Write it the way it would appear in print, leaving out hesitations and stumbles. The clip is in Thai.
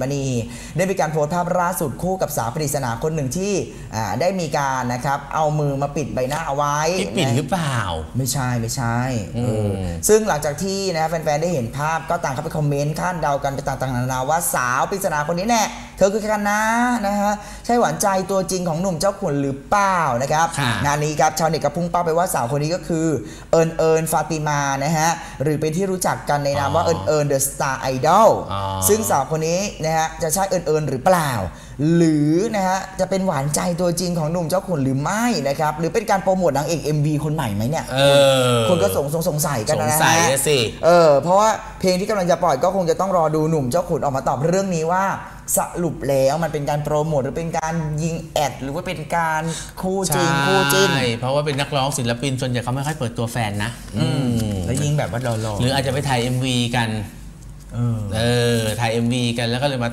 มณีได้มีการโพสต์ภาพล่าสุดคู่กับสาวปริศนาคนหนึ่งที่ได้มีการนะครับเอามือมาปิดใบหน้าเอาไว้ปิดหรือเปล่าไม่ใช่ซึ่งหลังจากที่นะแฟนๆได้เห็นภาพก็ต่างเข้าไปคอมเมนต์คาดเดากันไปต่างๆนานาว่าสาวปริศนาคนนี้แน่เธอคือกันนะฮะใช่หวานใจตัวจริงของหนุ่มเจ้าขุนหรือเปล่านะครับงานนี้ครับชาวเน็ตก็พุ่งเป้าไปว่าสาวคนนี้ก็คือเอิญฟาติมานะฮะหรือเป็นที่รู้จักกันในนามว่าเอิญเดอะสตาร์ไอดอลซึ่งสาวคนนี้นะฮะจะใช่เอิญหรือเปล่าหรือนะฮะจะเป็นหวานใจตัวจริงของหนุ่มเจ้าขุนหรือไม่นะครับหรือเป็นการโปรโมทนางเอก MV คนใหม่ไหมเนี่ยคนก็สงสัยกันนะฮะเพราะว่าเพลงที่กำลังจะปล่อยก็คงจะต้องรอดูหนุ่มเจ้าขุนออกมาตอบเรื่องนี้ว่าสรุปแล้วมันเป็นการโปรโมทหรือเป็นการยิงแอดหรือว่าเป็นการคู่จริงคู่จิ้นเพราะว่าเป็นนักร้องศิลปินส่วนใหญ่เขาไม่ค่อยเปิดตัวแฟนนะแล้วยิงแบบว่าหล่อหรืออาจจะไปถ่าย MV กันถ่าย MV กันแล้วก็เลยมา